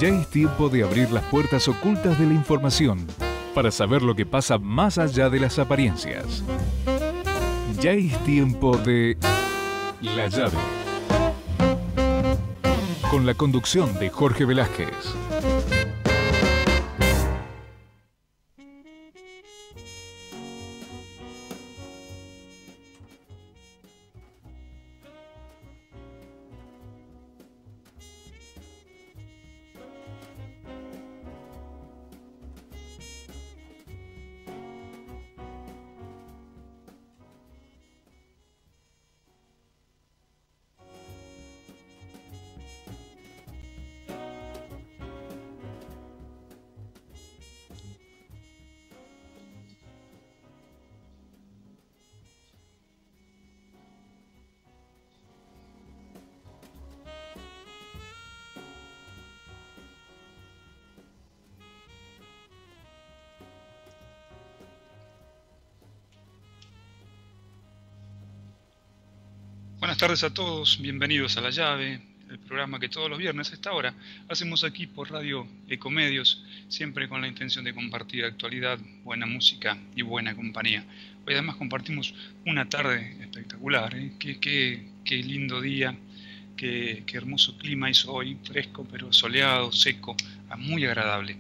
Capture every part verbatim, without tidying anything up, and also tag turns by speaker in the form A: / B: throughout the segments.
A: Ya es tiempo de abrir las puertas ocultas de la información para saber lo que pasa más allá de las apariencias. Ya es tiempo de La Llave, con la conducción de Jorge Velázquez.
B: Buenas tardes a todos, bienvenidos a La Llave, el programa que todos los viernes a esta hora hacemos aquí por Radio Ecomedios, siempre con la intención de compartir actualidad, buena música y buena compañía. Hoy además compartimos una tarde espectacular, ¿eh? qué, qué, qué lindo día, qué, qué hermoso clima hizo hoy, fresco pero soleado, seco, muy agradable.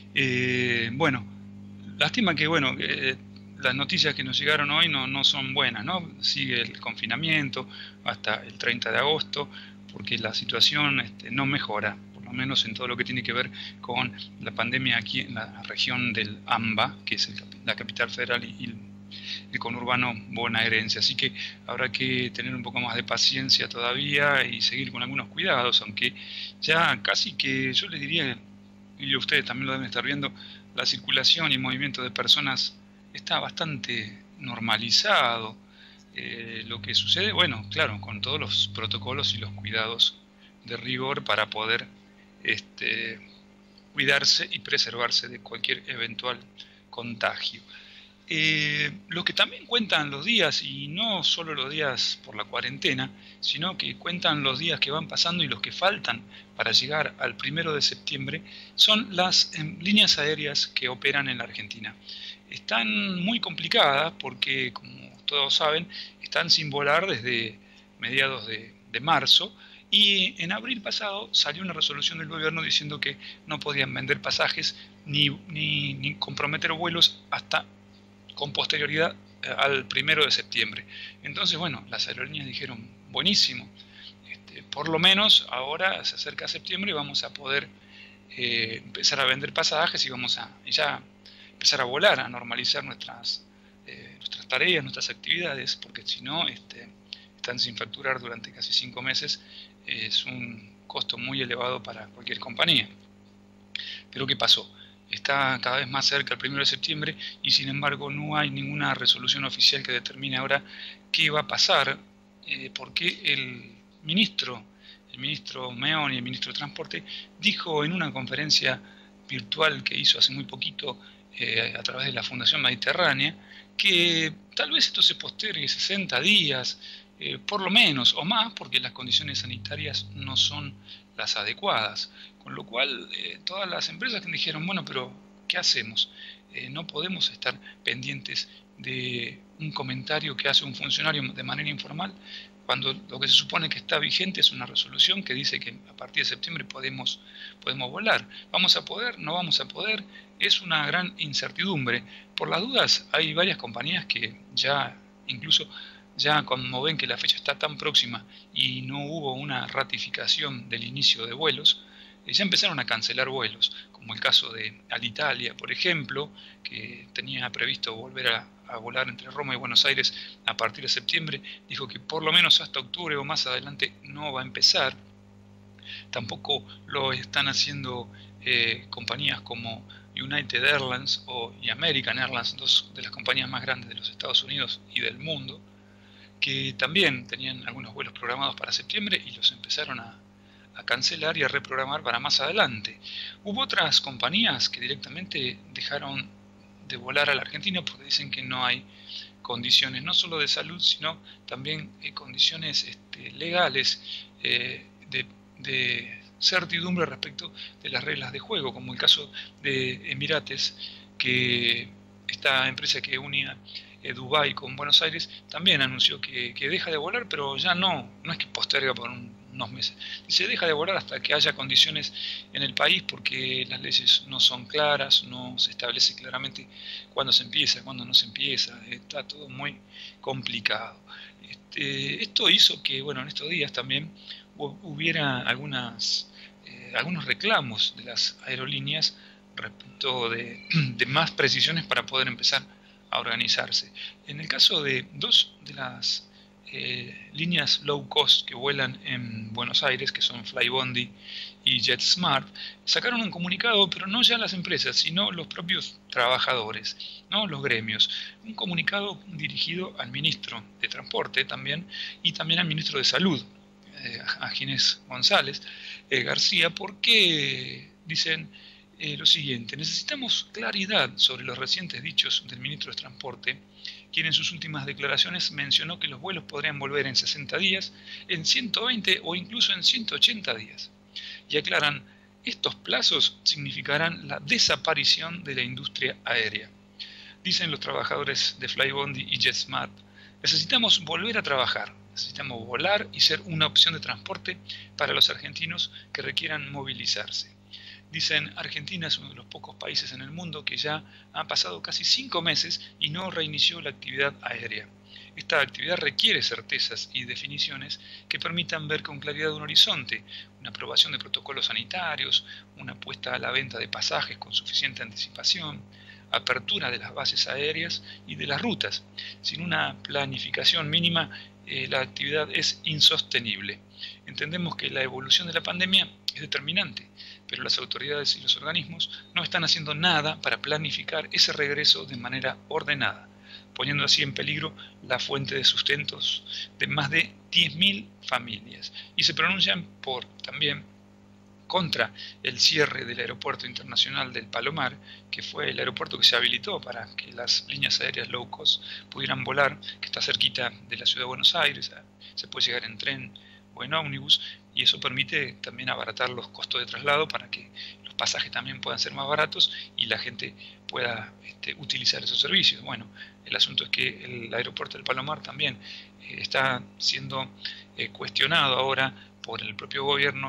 B: Eh, bueno, lástima que bueno... Eh, las noticias que nos llegaron hoy no, no son buenas, ¿no? Sigue el confinamiento hasta el treinta de agosto, porque la situación este, no mejora, por lo menos en todo lo que tiene que ver con la pandemia aquí en la región del AMBA, que es el, la capital federal y, y el conurbano bonaerense. Así que habrá que tener un poco más de paciencia todavía y seguir con algunos cuidados, aunque ya casi que yo les diría, y ustedes también lo deben estar viendo, la circulación y movimiento de personas está bastante normalizado. Eh, lo que sucede, bueno, claro, con todos los protocolos y los cuidados de rigor para poder este, cuidarse y preservarse de cualquier eventual contagio. Eh, lo que también cuentan los días, y no solo los días por la cuarentena, sino que cuentan los días que van pasando y los que faltan para llegar al primero de septiembre, son las eh, líneas aéreas que operan en la Argentina. Están muy complicadas porque, como todos saben, están sin volar desde mediados de, de marzo, y en abril pasado salió una resolución del gobierno diciendo que no podían vender pasajes ni, ni, ni comprometer vuelos hasta con posterioridad al primero de septiembre. Entonces, bueno, las aerolíneas dijeron, buenísimo, este, por lo menos ahora se acerca septiembre y vamos a poder eh, empezar a vender pasajes y vamos a y ya empezar a volar, a normalizar nuestras, eh, nuestras tareas, nuestras actividades, porque si no, este, están sin facturar durante casi cinco meses, eh, es un costo muy elevado para cualquier compañía. Pero ¿qué pasó? Está cada vez más cerca el primero de septiembre y sin embargo no hay ninguna resolución oficial que determine ahora qué va a pasar, eh, porque el ministro, el ministro Meón y el ministro de Transporte dijo en una conferencia virtual que hizo hace muy poquito eh, a través de la Fundación Mediterránea que tal vez esto se postergue sesenta días, eh, por lo menos, o más, porque las condiciones sanitarias no son las adecuadas. Con lo cual, eh, todas las empresas que dijeron, bueno, pero ¿qué hacemos? Eh, no podemos estar pendientes de un comentario que hace un funcionario de manera informal, cuando lo que se supone que está vigente es una resolución que dice que a partir de septiembre podemos, podemos volar. ¿Vamos a poder? ¿No vamos a poder? Es una gran incertidumbre. Por las dudas, hay varias compañías que ya, incluso ya como ven que la fecha está tan próxima y no hubo una ratificación del inicio de vuelos, ya empezaron a cancelar vuelos, como el caso de Alitalia, por ejemplo, que tenía previsto volver a, a volar entre Roma y Buenos Aires a partir de septiembre, dijo que por lo menos hasta octubre o más adelante no va a empezar. Tampoco lo están haciendo eh, compañías como United Airlines o, y American Airlines, dos de las compañías más grandes de los Estados Unidos y del mundo, que también tenían algunos vuelos programados para septiembre y los empezaron a a cancelar y a reprogramar para más adelante. Hubo otras compañías que directamente dejaron de volar a la Argentina porque dicen que no hay condiciones, no solo de salud, sino también eh, condiciones este, legales eh, de, de certidumbre respecto de las reglas de juego, como el caso de Emirates, que esta empresa que unía eh, Dubái con Buenos Aires también anunció que, que deja de volar, pero ya no, no es que posterga por un, unos meses. Dice, deja de volar hasta que haya condiciones en el país, porque las leyes no son claras, no se establece claramente cuándo se empieza, cuándo no se empieza, está todo muy complicado. Este, esto hizo que, bueno, en estos días también hubiera algunas, eh, algunos reclamos de las aerolíneas respecto de, de más precisiones para poder empezar a organizarse. En el caso de dos de las eh, líneas low cost que vuelan en Buenos Aires, que son Flybondi y JetSmart, sacaron un comunicado, pero no ya las empresas, sino los propios trabajadores, ¿no? Los gremios. Un comunicado dirigido al ministro de Transporte también, y también al ministro de Salud, eh, a Ginés González eh, García, porque dicen eh, lo siguiente: necesitamos claridad sobre los recientes dichos del ministro de Transporte, quien en sus últimas declaraciones mencionó que los vuelos podrían volver en sesenta días, en ciento veinte o incluso en ciento ochenta días. Y aclaran, estos plazos significarán la desaparición de la industria aérea. Dicen los trabajadores de Flybondi y JetSmart, necesitamos volver a trabajar, necesitamos volar y ser una opción de transporte para los argentinos que requieran movilizarse. Dicen, Argentina es uno de los pocos países en el mundo que ya han pasado casi cinco meses y no reinició la actividad aérea. Esta actividad requiere certezas y definiciones que permitan ver con claridad un horizonte, una aprobación de protocolos sanitarios, una puesta a la venta de pasajes con suficiente anticipación, apertura de las bases aéreas y de las rutas. Sin una planificación mínima, eh, la actividad es insostenible. Entendemos que la evolución de la pandemia es determinante, pero las autoridades y los organismos no están haciendo nada para planificar ese regreso de manera ordenada, poniendo así en peligro la fuente de sustentos de más de diez mil familias. Y se pronuncian por también contra el cierre del aeropuerto internacional del Palomar, que fue el aeropuerto que se habilitó para que las líneas aéreas low cost pudieran volar, que está cerquita de la ciudad de Buenos Aires, se puede llegar en tren o en ómnibus, y eso permite también abaratar los costos de traslado para que los pasajes también puedan ser más baratos y la gente pueda este, utilizar esos servicios. Bueno, el asunto es que el aeropuerto del Palomar también eh, está siendo eh, cuestionado ahora por el propio gobierno,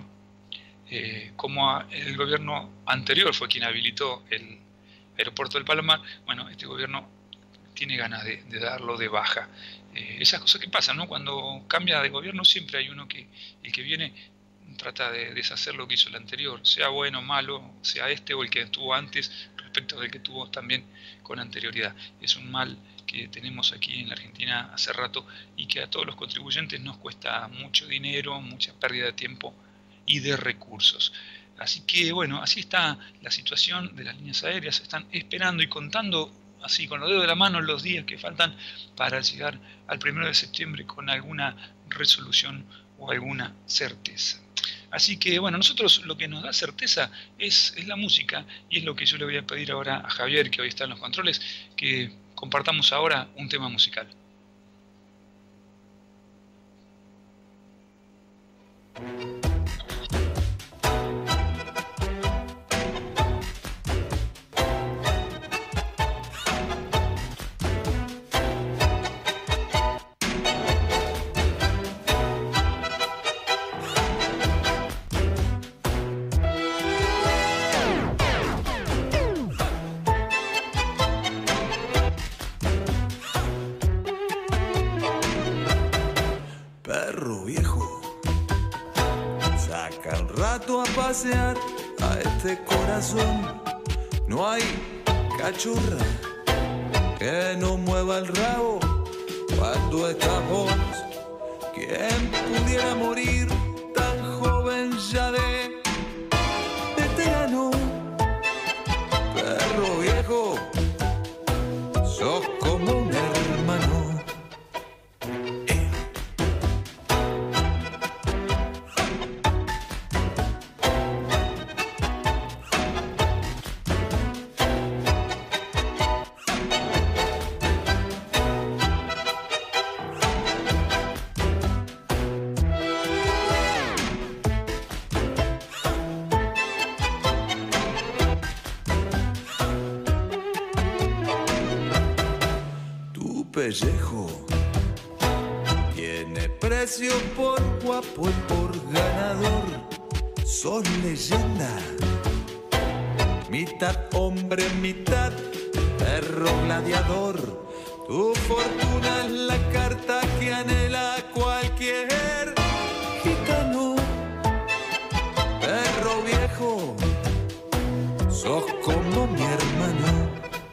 B: eh, como a, el gobierno anterior fue quien habilitó el aeropuerto del Palomar. Bueno, este gobierno tiene ganas de, de darlo de baja. Eh, esas cosas que pasan, ¿no? Cuando cambia de gobierno siempre hay uno que, el que viene, trata de deshacer lo que hizo el anterior, sea bueno o malo, sea este o el que estuvo antes, respecto del que tuvo también con anterioridad. Es un mal que tenemos aquí en la Argentina hace rato y que a todos los contribuyentes nos cuesta mucho dinero, mucha pérdida de tiempo y de recursos. Así que bueno, así está la situación de las líneas aéreas. Están esperando y contando así con los dedos de la mano los días que faltan para llegar al primero de septiembre con alguna resolución o alguna certeza. Así que bueno, nosotros lo que nos da certeza es, es la música, y es lo que yo le voy a pedir ahora a Javier, que hoy está en los controles, que compartamos ahora un tema musical.
C: Pasear a este corazón, no hay cachorra que no mueva el rabo cuando estamos. ¿Quién pudiera morir tan joven ya de veterano? Perro viejo, sos como un hermano. pellejo tiene precio por guapo y por ganador. Sos leyenda, mitad hombre, mitad perro gladiador. Tu fortuna es la carta que anhela cualquier gitano. Perro viejo, sos como mi hermano.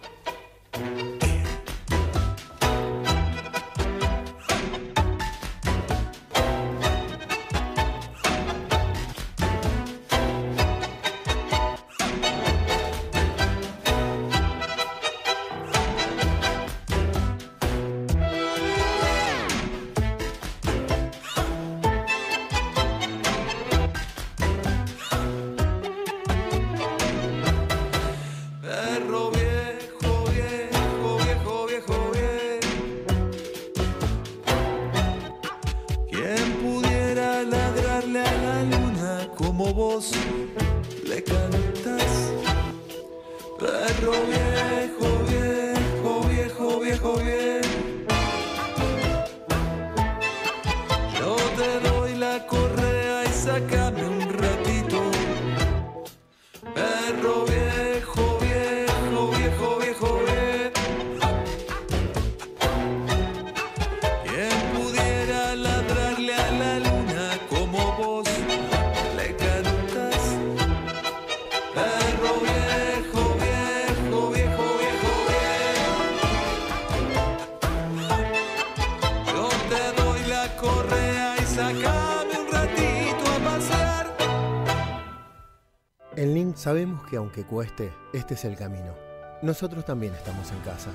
D: En Link sabemos que aunque cueste, este es el camino. Nosotros también estamos en casa.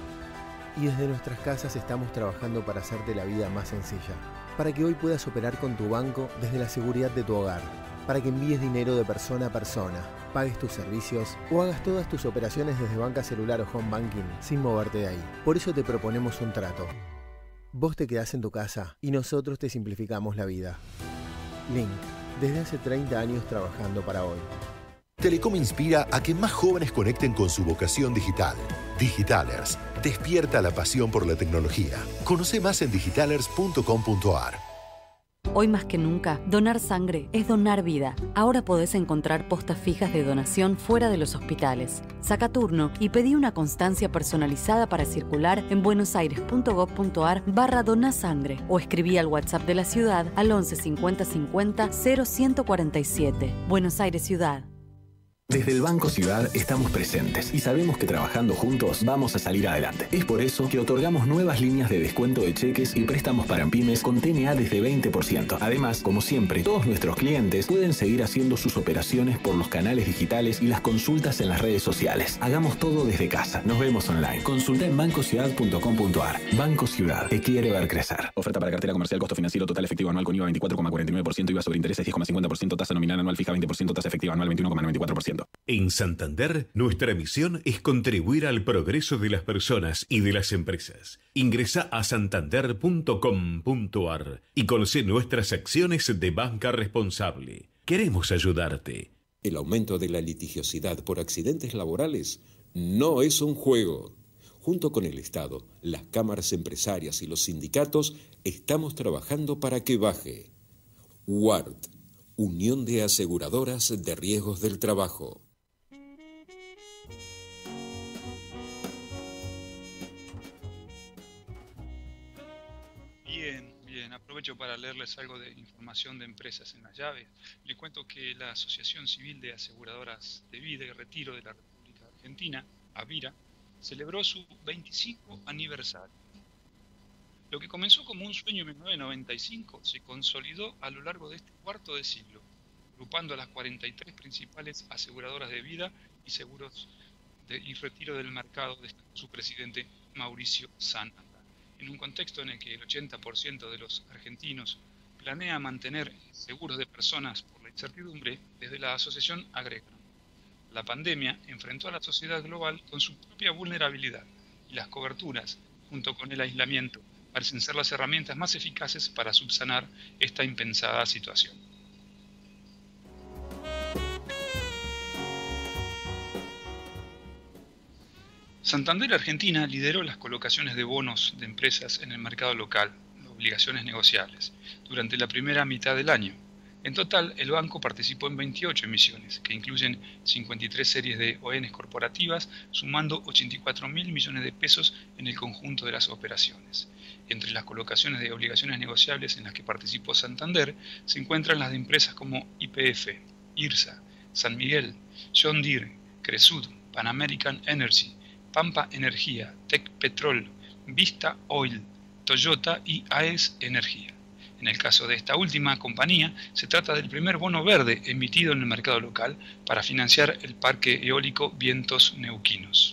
D: Y desde nuestras casas estamos trabajando para hacerte la vida más sencilla. Para que hoy puedas operar con tu banco desde la seguridad de tu hogar. Para que envíes dinero de persona a persona, pagues tus servicios o hagas todas tus operaciones desde banca celular o home banking sin moverte de ahí. Por eso te proponemos un trato. Vos te quedás en tu casa y nosotros te simplificamos la vida. Link, desde hace treinta años trabajando para hoy.
E: Telecom inspira a que más jóvenes conecten con su vocación digital. Digitalers, despierta la pasión por la tecnología. Conoce más en digitalers punto com punto a r.
F: Hoy más que nunca, donar sangre es donar vida. Ahora podés encontrar postas fijas de donación fuera de los hospitales. Saca turno y pedí una constancia personalizada para circular en buenosaires punto gov punto a r barra donasangre o escribí al WhatsApp de la ciudad al once cincuenta cincuenta cero ciento cuarenta y siete. Buenos Aires Ciudad.
G: Desde el Banco Ciudad estamos presentes y sabemos que trabajando juntos vamos a salir adelante. Es por eso que otorgamos nuevas líneas de descuento de cheques y préstamos para pymes con T N A desde veinte por ciento. Además, como siempre, todos nuestros clientes pueden seguir haciendo sus operaciones por los canales digitales y las consultas en las redes sociales. Hagamos todo desde casa. Nos vemos online. Consulta en banco ciudad punto com punto a r. Banco Ciudad. Te quiere ver crecer. Oferta para cartera comercial, costo financiero total efectivo anual con I V A veinticuatro coma cuarenta y nueve por ciento, I V A sobre intereses diez coma cincuenta por ciento, tasa nominal anual fija veinte por ciento, tasa efectiva anual veintiuno coma noventa y cuatro por ciento.
H: En Santander, nuestra misión es contribuir al progreso de las personas y de las empresas. Ingresa a santander punto com punto a r y conoce nuestras acciones de banca responsable. Queremos ayudarte.
I: El aumento de la litigiosidad por accidentes laborales no es un juego. Junto con el Estado, las cámaras empresarias y los sindicatos estamos trabajando para que baje. U A R T, Unión de Aseguradoras de Riesgos del Trabajo.
B: Bien, bien, aprovecho para leerles algo de información de empresas en las llaves. Les cuento que la Asociación Civil de Aseguradoras de Vida y Retiro de la República Argentina, AVIRA, celebró su veinticinco aniversario. Lo que comenzó como un sueño en mil novecientos noventa y cinco se consolidó a lo largo de este cuarto de siglo, agrupando a las cuarenta y tres principales aseguradoras de vida y seguros de, y retiro del mercado, destacó su presidente Mauricio Sananda. En un contexto en el que el ochenta por ciento de los argentinos planea mantener seguros de personas por la incertidumbre, desde la asociación agregan: la pandemia enfrentó a la sociedad global con su propia vulnerabilidad y las coberturas, junto con el aislamiento, parecen ser las herramientas más eficaces para subsanar esta impensada situación. Santander Argentina lideró las colocaciones de bonos de empresas en el mercado local, obligaciones negociables, durante la primera mitad del año. En total, el banco participó en veintiocho emisiones, que incluyen cincuenta y tres series de O N corporativas, sumando ochenta y cuatro mil millones de pesos en el conjunto de las operaciones. Entre las colocaciones de obligaciones negociables en las que participó Santander, se encuentran las de empresas como Y P F, IRSA, San Miguel, John Deere, Cresud, Pan American Energy, Pampa Energía, Tec Petrol, Vista Oil, Toyota y A E S Energía. En el caso de esta última compañía, se trata del primer bono verde emitido en el mercado local para financiar el parque eólico Vientos Neuquinos.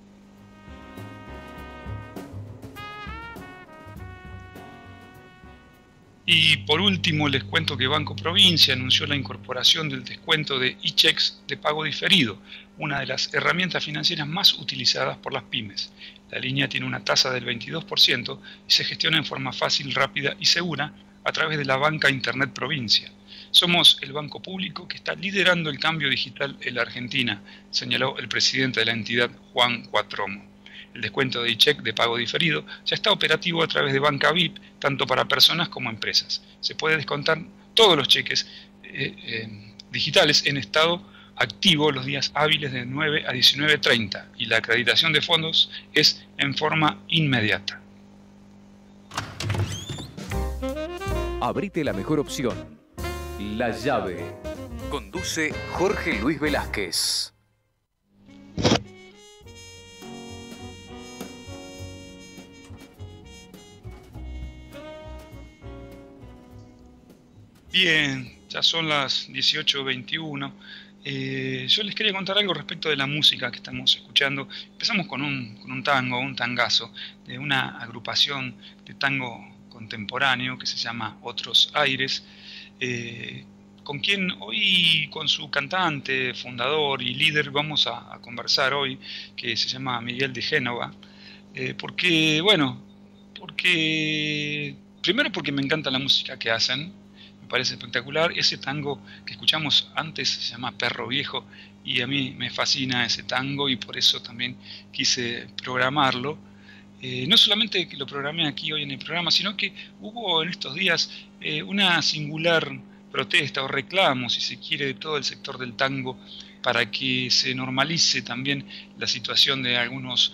B: Y por último les cuento que Banco Provincia anunció la incorporación del descuento de e-checks de pago diferido, una de las herramientas financieras más utilizadas por las pymes. La línea tiene una tasa del veintidós por ciento y se gestiona en forma fácil, rápida y segura a través de la banca Internet Provincia. Somos el banco público que está liderando el cambio digital en la Argentina, señaló el presidente de la entidad, Juan Cuatromo. El descuento de e-check de pago diferido ya está operativo a través de Banca V I P, tanto para personas como empresas. Se puede descontar todos los cheques eh, eh, digitales en estado activo los días hábiles de nueve a diecinueve treinta y la acreditación de fondos es en forma inmediata.
J: Abrite la mejor opción. La Llave. Conduce Jorge Luis Velázquez.
B: Bien, ya son las dieciocho veintiuno. Eh, yo les quería contar algo respecto de la música que estamos escuchando. Empezamos con un, con un tango, un tangazo, de una agrupación de tango contemporáneo que se llama Otros Aires, eh, con quien hoy, con su cantante, fundador y líder, vamos a, a conversar hoy, que se llama Miguel de Génova, eh, porque, bueno, porque, primero porque me encanta la música que hacen, me parece espectacular. Ese tango que escuchamos antes se llama Perro Viejo y a mí me fascina ese tango y por eso también quise programarlo. Eh, no solamente que lo programé aquí hoy en el programa, sino que hubo en estos días eh, una singular protesta o reclamo, si se quiere, de todo el sector del tango para que se normalice también la situación de algunos,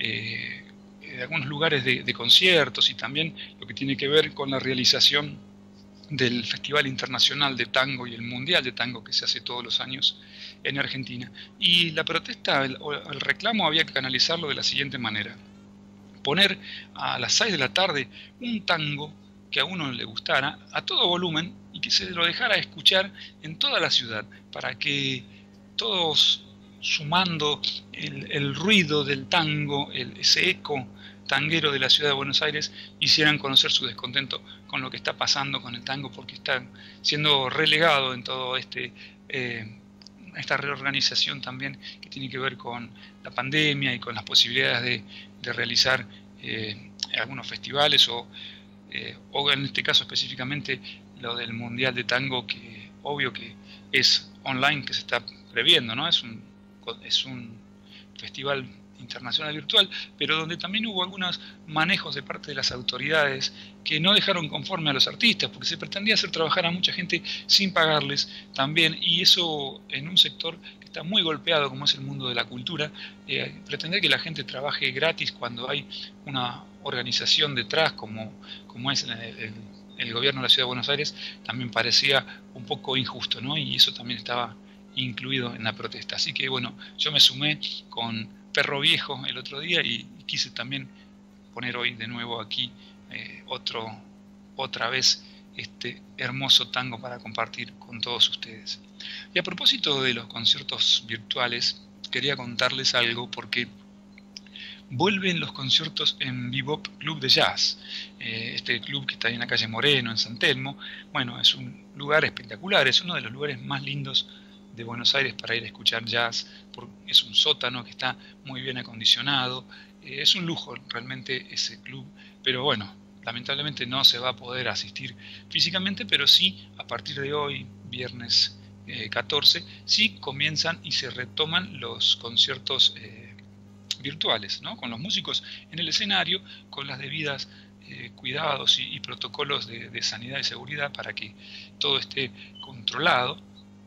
B: eh, de algunos lugares de, de conciertos y también lo que tiene que ver con la realización del Festival Internacional de Tango y el Mundial de Tango que se hace todos los años en Argentina. Y la protesta, el, el reclamo había que canalizarlo de la siguiente manera: poner a las seis de la tarde un tango que a uno le gustara a todo volumen y que se lo dejara escuchar en toda la ciudad para que todos, sumando el, el ruido del tango, el, ese eco tanguero de la ciudad de Buenos Aires, hicieran conocer su descontento con lo que está pasando con el tango, porque está siendo relegado en todo este eh, esta reorganización también que tiene que ver con la pandemia y con las posibilidades de, de realizar eh, algunos festivales o, eh, o en este caso específicamente lo del Mundial de Tango, que obvio que es online, que se está previendo, ¿no? Es un, es un festival internacional virtual, pero donde también hubo algunos manejos de parte de las autoridades que no dejaron conforme a los artistas, porque se pretendía hacer trabajar a mucha gente sin pagarles también, y eso en un sector que está muy golpeado como es el mundo de la cultura, eh, pretender que la gente trabaje gratis cuando hay una organización detrás como, como es el, el, el gobierno de la Ciudad de Buenos Aires, también parecía un poco injusto, ¿no? Y eso también estaba incluido en la protesta. Así que bueno, yo me sumé con Perro Viejo el otro día y quise también poner hoy de nuevo aquí eh, otro, otra vez este hermoso tango para compartir con todos ustedes. Y a propósito de los conciertos virtuales, quería contarles algo porque vuelven los conciertos en Bebop Club de Jazz, eh, este club que está ahí en la calle Moreno, en San Telmo. Bueno, es un lugar espectacular, es uno de los lugares más lindos de Buenos Aires para ir a escuchar jazz, porque es un sótano que está muy bien acondicionado, eh, es un lujo realmente ese club, pero bueno, lamentablemente no se va a poder asistir físicamente, pero sí a partir de hoy, viernes eh, catorce, sí comienzan y se retoman los conciertos eh, virtuales, ¿no? Con los músicos en el escenario, con las debidas eh, cuidados y, y protocolos de, de sanidad y seguridad para que todo esté controlado,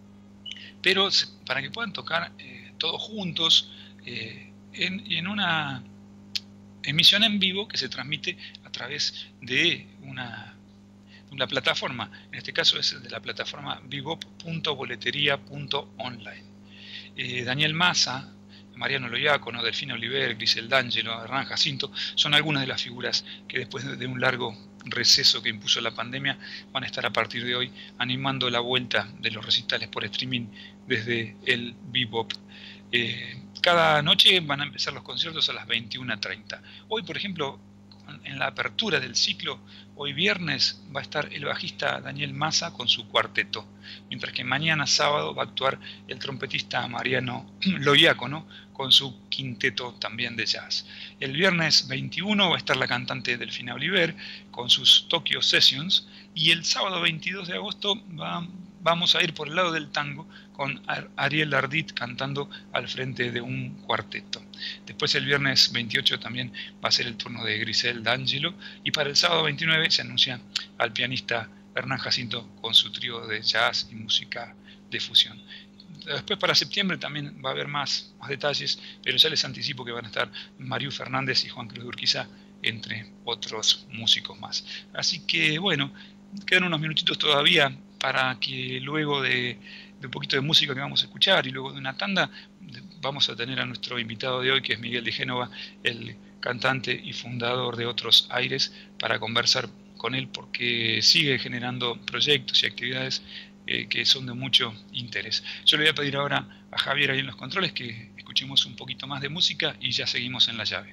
B: pero se, para que puedan tocar eh, todos juntos eh, en, en una emisión en vivo que se transmite a través de una, una plataforma. En este caso es de la plataforma bebop punto boletería punto online. Eh, Daniel Massa, Mariano Loiacono, Delfina Oliver, Grisel D'Angelo, Hernán Jacinto, son algunas de las figuras que después de un largo receso que impuso la pandemia van a estar a partir de hoy animando la vuelta de los recitales por streaming desde el Bebop. Eh, cada noche van a empezar los conciertos a las veintiuna treinta. Hoy, por ejemplo, en la apertura del ciclo, hoy viernes va a estar el bajista Daniel Massa con su cuarteto, mientras que mañana sábado va a actuar el trompetista Mariano Loiacono con su quinteto también de jazz. El viernes veintiuno va a estar la cantante Delfina Oliver con sus Tokyo Sessions, y el sábado veintidós de agosto va, vamos a ir por el lado del tango con Ariel Ardit cantando al frente de un cuarteto. Después el viernes veintiocho también va a ser el turno de Grisel D'Angelo, y para el sábado veintinueve se anuncia al pianista Hernán Jacinto con su trío de jazz y música de fusión. Después para septiembre también va a haber más, más detalles, pero ya les anticipo que van a estar Mariú Fernández y Juan Cruz de Urquiza, entre otros músicos más. Así que bueno, quedan unos minutitos todavía para que luego de, de un poquito de música que vamos a escuchar y luego de una tanda, vamos a tener a nuestro invitado de hoy, que es Miguel de Génova, el cantante y fundador de Otros Aires, para conversar con él porque sigue generando proyectos y actividades eh, que son de mucho interés. Yo le voy a pedir ahora a Javier ahí en los controles que escuchemos un poquito más de música y ya seguimos en La Llave.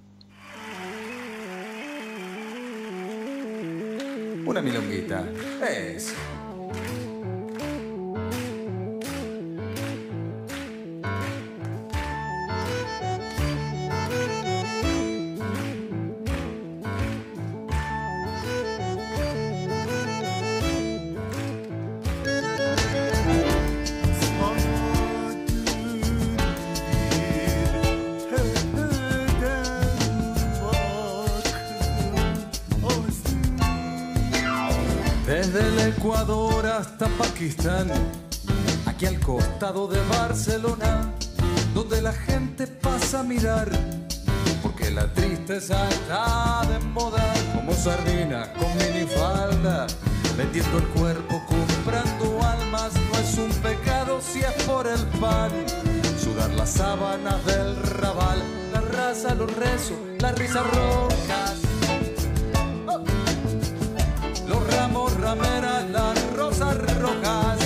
C: Una milonguita, es...
K: Desde el Ecuador hasta Pakistán, aquí al costado de Barcelona, donde la gente pasa a mirar, porque la tristeza está de moda, como sardina con minifalda, vendiendo el cuerpo, comprando almas, no es un pecado si es por el pan, sudar las sábanas del rabal, la raza, los rezos, las risas rocas, los ramos, rameras, las rosas rojas,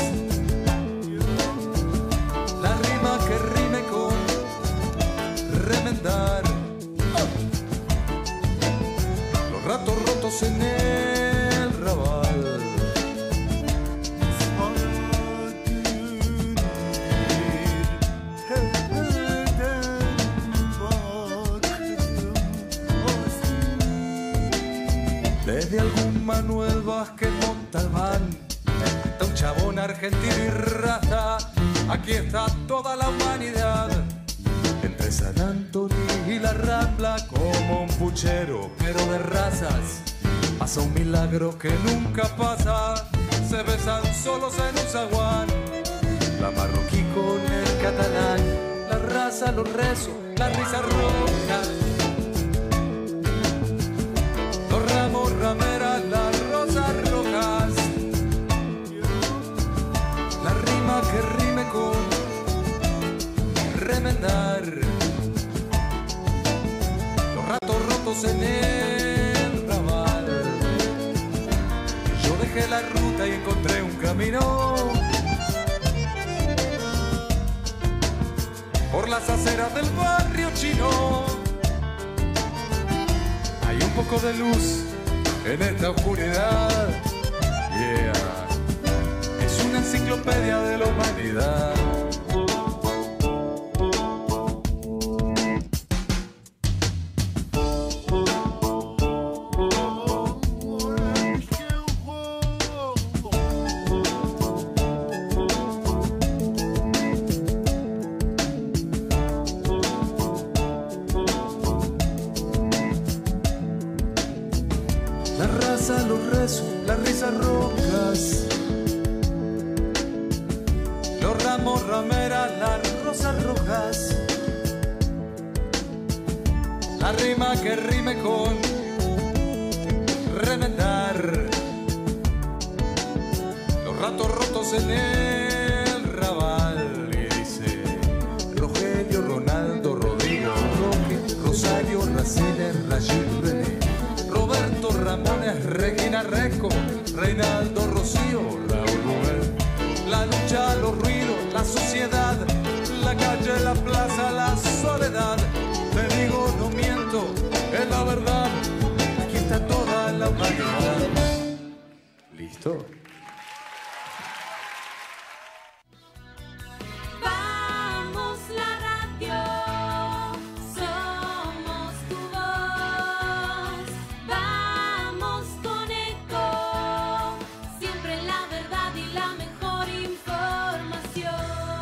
K: la rima que rime con remendar, los ratos rotos en el rabal. Desde algún Manuel Vázquez Montalbán, de un chabón argentino y raza, aquí está toda la humanidad. Entre San Antonio y la Rambla, como un puchero, pero de razas, pasa un milagro que nunca pasa, se besan solos en un zaguán, la marroquí con el catalán, la raza, los rezos, las risas rojas, los ramos, rameras, las rosas rojas, la rima que rime con remendar, los ratos rotos en el rabal. Yo dejé la ruta y encontré un camino por las aceras del barrio chino. Hay un poco de luz en esta oscuridad, yeah. Es una enciclopedia de la humanidad. las rocas, los ramos, rameras, las rosas rojas, la rima que rime con remendar, los ratos rotos en el rabal. Y dice Rogelio, Ronaldo, Rodrigo, Roque, Rosario, Racines, Rayid, René, Roberto, Ramones, Regina, Reco, Reinaldo, Rocío, Raúl, Rubén. La lucha, los ruidos, la sociedad, la calle, la plaza, la soledad. Te digo, no miento, es la verdad. Aquí está toda la humanidad. ¿Listo?
L: Vamos la radio, somos tu voz. Vamos con Eco, siempre la verdad y la mejor información.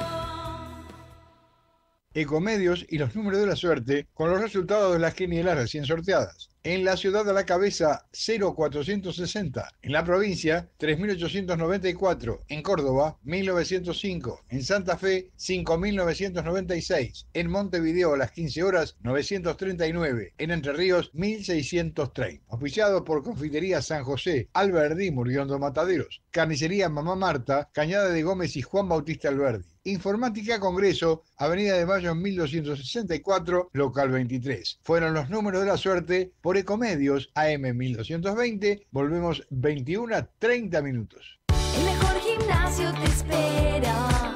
M: Ecomedios y los números de la suerte con los resultados de las quinielas recién sorteadas. En la ciudad de La Cabeza, cero cuatrocientos sesenta. En la provincia, tres mil ochocientos noventa y cuatro. En Córdoba, mil novecientos cinco. En Santa Fe, cinco mil novecientos noventa y seis. En Montevideo, a las quince horas, novecientos treinta y nueve. En Entre Ríos, mil seiscientos treinta. Oficiado por Confitería San José, Alberdi, Muriondo Mataderos. Carnicería Mamá Marta, Cañada de Gómez y Juan Bautista Alberdi. Informática Congreso, Avenida de Mayo mil doscientos sesenta y cuatro, local veintitrés. Fueron los números de la suerte por Ecomedios, A M mil doscientos veinte. Volvemos veintiuno a treinta minutos.
L: El mejor gimnasio te espera.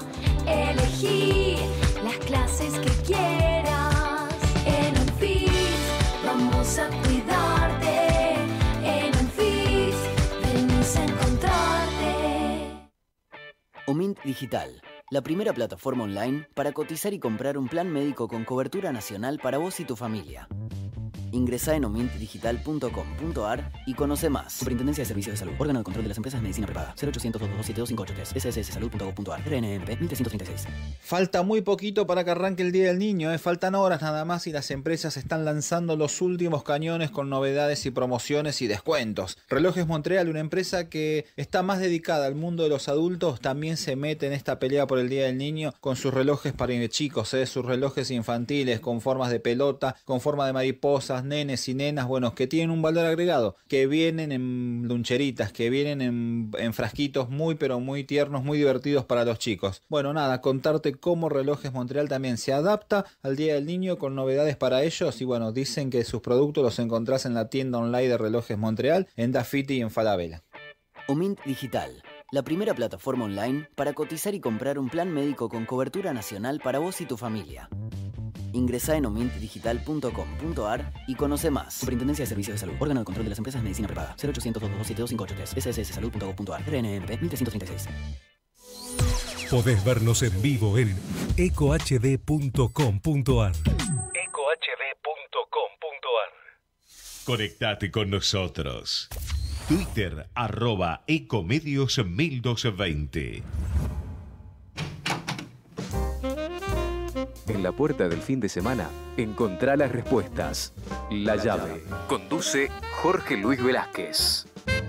L: Elegí las clases que quieras. En Unfit vamos a cuidarte. En Unfit venimos a encontrarte.
N: Omint Digital, la primera plataforma online para cotizar y comprar un plan médico con cobertura nacional para vos y tu familia. Ingresá en omint digital punto com punto ar y conoce más. Superintendencia de Servicios de Salud. Órgano de Control de las Empresas de Medicina Prepaga. cero ochocientos, dos dos siete, dos cinco ocho tres. s s s salud punto gov punto ar. R N M P mil trescientos treinta y seis.
O: Falta muy poquito para que arranque el Día del Niño, ¿eh? Faltan horas nada más y las empresas están lanzando los últimos cañones con novedades y promociones y descuentos. Relojes Montreal, una empresa que está más dedicada al mundo de los adultos, también se mete en esta pelea por el Día del Niño con sus relojes para chicos, ¿eh? Sus relojes infantiles con formas de pelota, con forma de mariposas, nenes y nenas, bueno, que tienen un valor agregado, que vienen en luncheritas, que vienen en, en frasquitos muy pero muy tiernos, muy divertidos para los chicos. Bueno, nada, contarte cómo Relojes Montreal también se adapta al Día del Niño con novedades para ellos y bueno, dicen que sus productos los encontrás en la tienda online de Relojes Montreal, en Dafiti y en Falabella.
N: Omint Digital, la primera plataforma online para cotizar y comprar un plan médico con cobertura nacional para vos y tu familia. Ingresá en omint digital punto com punto ar y conoce más. Superintendencia de Servicios de Salud. Órgano de Control de las Empresas de Medicina Prepaga. cero ochocientos, dos dos siete, dos cinco ocho tres. s s s salud punto gov punto ar. R N M P mil trescientos treinta y seis.
P: Podés vernos en vivo en eco h d punto com punto ar.
H: eco h d punto com punto ar. Conectate con nosotros. Twitter, arroba Ecomedios mil doscientos veinte.
J: En la puerta del fin de semana, encontrá las respuestas. La llave. Conduce Jorge Luis Velázquez.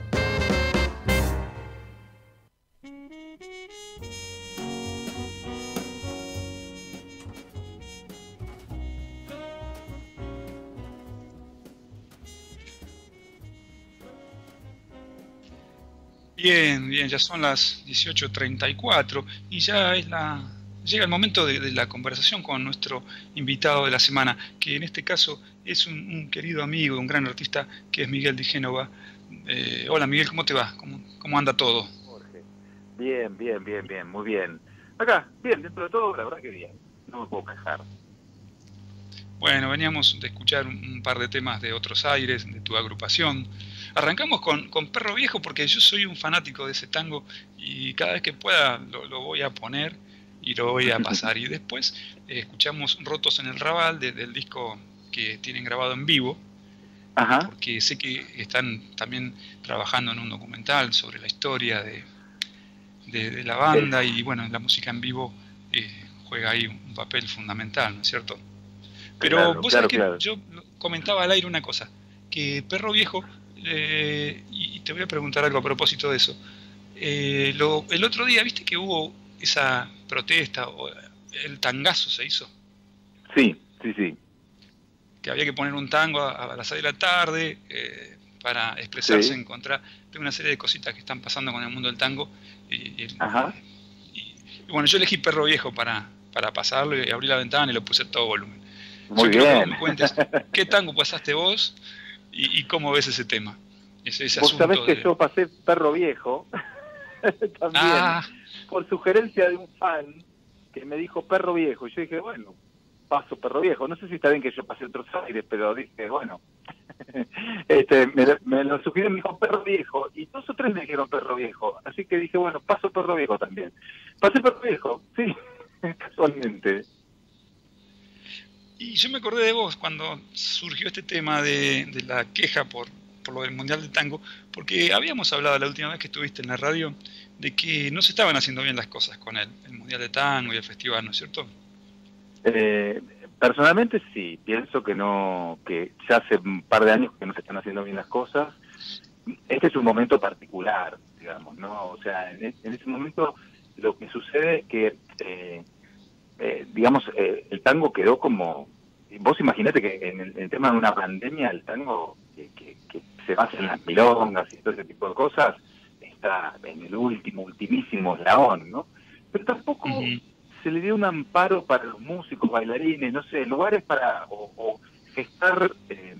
B: Bien, bien, ya son las dieciocho treinta y cuatro y ya es la llega el momento de, de la conversación con nuestro invitado de la semana, que en este caso es un, un querido amigo, un gran artista, que es Miguel Di Génova. Eh, hola Miguel, ¿cómo te va? ¿Cómo, cómo anda todo?
Q: Jorge. Bien, bien, bien, bien, muy bien. Acá, bien, dentro de todo, la verdad que bien. No me puedo quejar.
B: Bueno, veníamos de escuchar un, un par de temas de Otros Aires, de tu agrupación. Arrancamos con, con Perro Viejo porque yo soy un fanático de ese tango y cada vez que pueda lo, lo voy a poner y lo voy a pasar. Y después eh, escuchamos Rotos en el Raval, de, del disco que tienen grabado en vivo. Ajá. Porque sé que están también trabajando en un documental sobre la historia de, de, de la banda y bueno, la música en vivo eh, juega ahí un papel fundamental, ¿no es cierto? Pero
Q: claro,
B: vos
Q: claro,
B: sabés que
Q: claro.
B: yo comentaba al aire una cosa, que Perro Viejo, eh, y te voy a preguntar algo a propósito de eso. Eh, lo, el otro día, ¿viste que hubo esa protesta, o el tangazo se hizo?
Q: Sí, sí, sí.
B: Que había que poner un tango a, a las seis de la tarde eh, para expresarse
Q: Sí.
B: en contra de una serie de cositas que están pasando con el mundo del tango. Y, y-
Q: Ajá.
B: y bueno, yo elegí Perro Viejo para, para pasarlo y abrí la ventana y lo puse a todo volumen.
Q: Muy
B: yo quiero que
Q: bien.
B: me cuentes qué tango pasaste vos y, y cómo ves ese tema. Ese, ese
Q: Vos
B: asunto
Q: sabés que
B: de-
Q: yo pasé Perro Viejo también,
B: Ah.
Q: por sugerencia de un fan que me dijo Perro Viejo. Y yo dije, bueno, paso Perro Viejo. No sé si está bien que yo pasé otros aires, pero dije, bueno. este, me, me lo sugirió, me dijo Perro Viejo. Y dos o tres me dijeron Perro Viejo. Así que dije, bueno, paso Perro Viejo también. Pasé Perro Viejo, sí, casualmente.
B: Y yo me acordé de vos cuando surgió este tema de, de la queja por, por lo del Mundial del Tango, porque habíamos hablado la última vez que estuviste en la radio de que no se estaban haciendo bien las cosas con el, el Mundial de Tango y el festival, ¿no es cierto?
Q: Eh, personalmente sí, pienso que no, que ya hace un par de años que no se están haciendo bien las cosas. Este es un momento particular, digamos, ¿no? O sea, en, en ese momento lo que sucede es que, eh, eh, digamos, eh, el tango quedó como... Vos imaginate que en el, en el tema de una pandemia, el tango que, que, que se basa en las milongas y todo ese tipo de cosas, está en el último, ultimísimo eslabón, ¿no? Pero tampoco se le dio un amparo para los músicos, bailarines, no sé, lugares para o, o gestar, eh,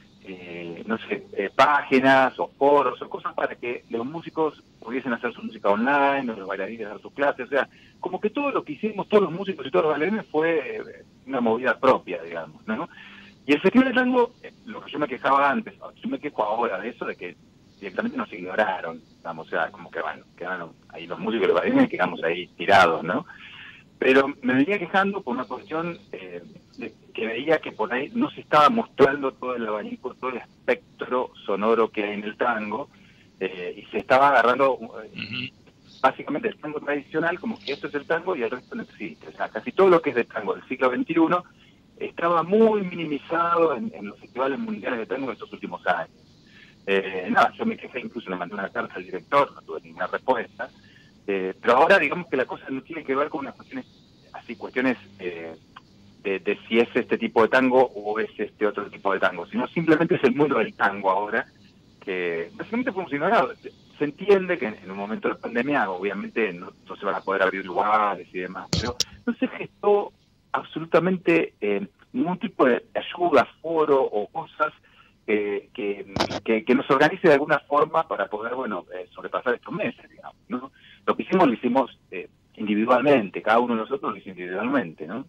Q: eh, no sé, eh, páginas o foros o cosas para que los músicos pudiesen hacer su música online o los bailarines hacer sus clases. O sea, como que todo lo que hicimos, todos los músicos y todos los bailarines fue eh, una movida propia, digamos, ¿no? Y el Festival de Tango, eh, lo que yo me quejaba antes, yo me quejo ahora de eso, de que directamente nos ignoraron, vamos, o sea, como que bueno, quedaron ahí los músicos y los bailarines, quedamos ahí tirados, ¿no? Pero me venía quejando por una cuestión eh, de que veía que por ahí no se estaba mostrando todo el abanico, todo el espectro sonoro que hay en el tango, eh, y se estaba agarrando eh, básicamente el tango tradicional, como que esto es el tango y el resto no existe. O sea, casi todo lo que es del tango del siglo veintiuno estaba muy minimizado en, en los festivales mundiales de tango de estos últimos años. Eh, nada, yo me quejé, incluso le mandé una carta al director, no tuve ninguna respuesta. Eh, pero ahora digamos que la cosa no tiene que ver con unas cuestiones así, cuestiones eh, de, de si es este tipo de tango o es este otro tipo de tango, sino simplemente es el mundo del tango ahora, que básicamente fue ignorado. Se entiende que en, en un momento de pandemia obviamente no, no se van a poder abrir lugares y demás, pero no se gestó absolutamente eh, ningún tipo de ayuda, foro o cosas eh, que, que, que nos organice de alguna forma para poder, bueno, eh, sobrepasar estos meses, digamos, ¿no? Lo que hicimos lo hicimos eh, individualmente, cada uno de nosotros lo hizo individualmente, ¿no?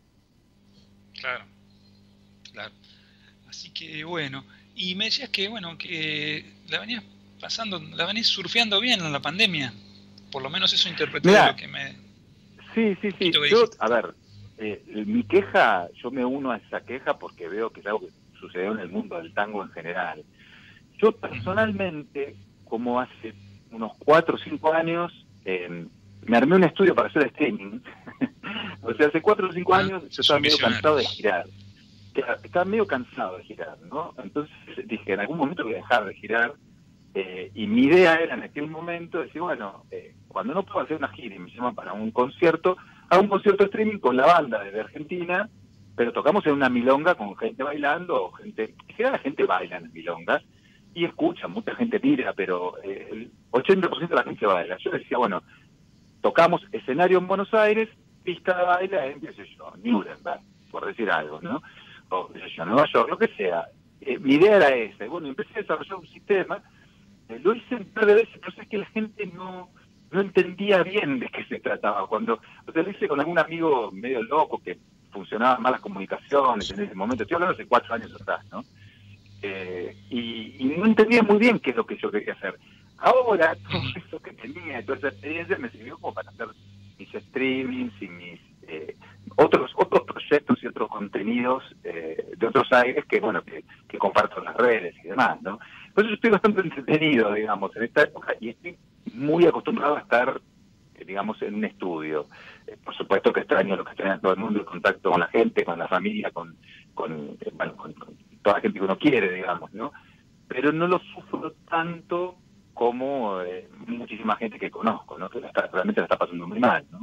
B: Claro, claro. Así que bueno, y me decías que bueno, que la venías pasando, la venís surfeando bien en la pandemia, por lo menos eso interpreté
Q: Mirá,
B: de lo que me...
Q: Sí, sí, sí.
B: que
Q: Yo,
B: dijiste.
Q: a ver, eh, mi queja, yo me uno a esa queja porque veo que es algo que sucedió en el mundo del tango en general. Yo personalmente, como hace unos cuatro o cinco años, eh, me armé un estudio para hacer streaming. O sea, hace cuatro o cinco años yo estaba medio cansado de girar. Estaba medio cansado de girar, ¿no? Entonces dije, en algún momento voy a dejar de girar. Eh, y mi idea era en aquel momento decir, bueno, eh, cuando no puedo hacer una gira y me llaman para un concierto, hago un concierto streaming con la banda desde Argentina, pero tocamos en una milonga con gente bailando, o gente, en general la gente baila en las milongas y escucha, mucha gente mira, pero eh, el ochenta por ciento de la gente baila. Yo decía, bueno, tocamos escenario en Buenos Aires, pista de baile en, qué sé yo, Nuremberg, por decir algo, ¿no? O, qué sé yo, Nueva York, lo que sea. Eh, mi idea era esa. Y bueno, empecé a desarrollar un sistema, eh, lo hice un par de veces, pero es que la gente no no entendía bien de qué se trataba. Cuando, o sea, lo hice con algún amigo medio loco que funcionaban mal las comunicaciones en ese momento, estoy hablando hace cuatro años atrás, ¿no? Eh, y, y no entendía muy bien qué es lo que yo quería hacer. Ahora, todo eso que tenía, toda esa experiencia me sirvió como para hacer mis streamings y mis eh, otros otros proyectos y otros contenidos eh, de otros aires que, bueno, que, que comparto en las redes y demás, ¿no? Por eso estoy bastante entretenido, digamos, en esta época y estoy muy acostumbrado a estar, eh, digamos, en un estudio. Eh, por supuesto que extraño lo que extraña todo el mundo, el contacto con la gente, con la familia, con, con, eh, bueno, con, con toda la gente que uno quiere, digamos, ¿no? pero no lo sufro tanto como eh, muchísima gente que conozco, ¿no? Que la está, realmente la está pasando muy mal, ¿no?